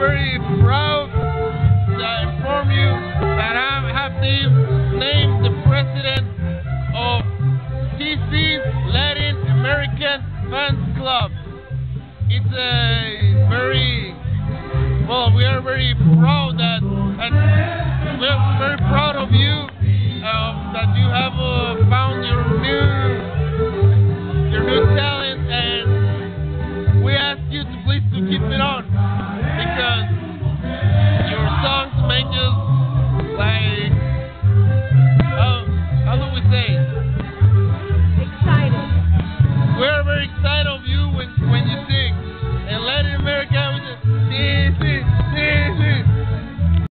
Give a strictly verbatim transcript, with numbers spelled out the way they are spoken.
very proud to inform you that I have been named the president of T C's Latin American Fans Club. It's a very well. We are very proud that, and we're very proud of you uh, that you have uh, found your new your new talent.